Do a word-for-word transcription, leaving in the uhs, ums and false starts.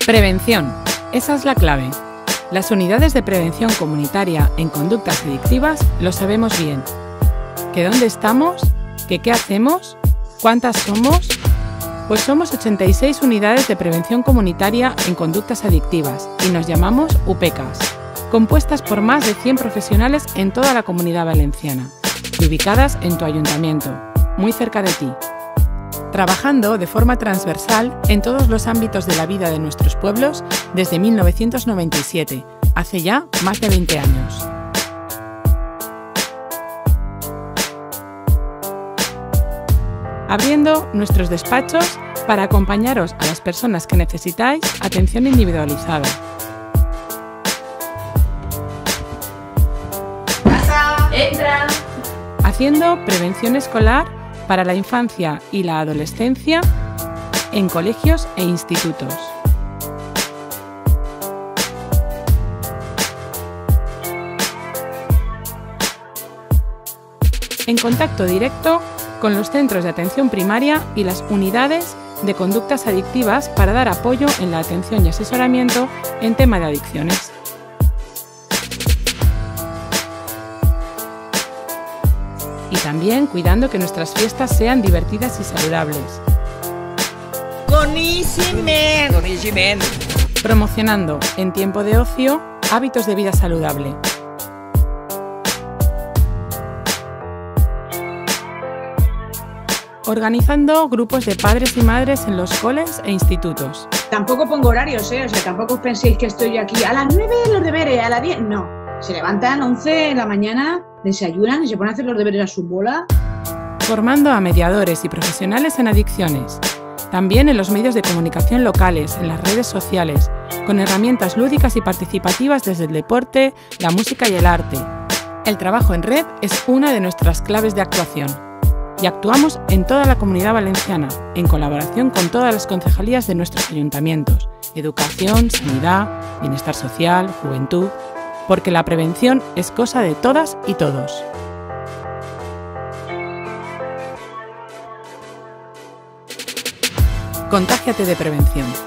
Prevención. Esa es la clave. Las unidades de prevención comunitaria en conductas adictivas lo sabemos bien. ¿Que dónde estamos? ¿Que qué hacemos? ¿Cuántas somos? Pues somos ochenta y seis unidades de prevención comunitaria en conductas adictivas y nos llamamos U P E C A S, compuestas por más de cien profesionales en toda la Comunidad Valenciana y ubicadas en tu ayuntamiento, muy cerca de ti, trabajando de forma transversal en todos los ámbitos de la vida de nuestros pueblos desde mil novecientos noventa y siete, hace ya más de veinte años. Abriendo nuestros despachos para acompañaros a las personas que necesitáis atención individualizada. ¡Pasa! ¡Entra! Haciendo prevención escolar para la infancia y la adolescencia en colegios e institutos. En contacto directo con los centros de atención primaria y las unidades de conductas adictivas para dar apoyo en la atención y asesoramiento en tema de adicciones. Y también cuidando que nuestras fiestas sean divertidas y saludables. Coneixement. Coneixement. Promocionando en tiempo de ocio hábitos de vida saludable. Organizando grupos de padres y madres en los coles e institutos. Tampoco pongo horarios, ¿eh? O sea, tampoco os penséis que estoy aquí a las nueve los deberes, a las diez. No. Se levantan a once de la mañana, desayunan y se ponen a hacer los deberes a su bola. Formando a mediadores y profesionales en adicciones. También en los medios de comunicación locales, en las redes sociales, con herramientas lúdicas y participativas desde el deporte, la música y el arte. El trabajo en red es una de nuestras claves de actuación. Y actuamos en toda la Comunidad Valenciana, en colaboración con todas las concejalías de nuestros ayuntamientos, educación, sanidad, bienestar social, juventud, porque la prevención es cosa de todas y todos. Contágiate de prevención.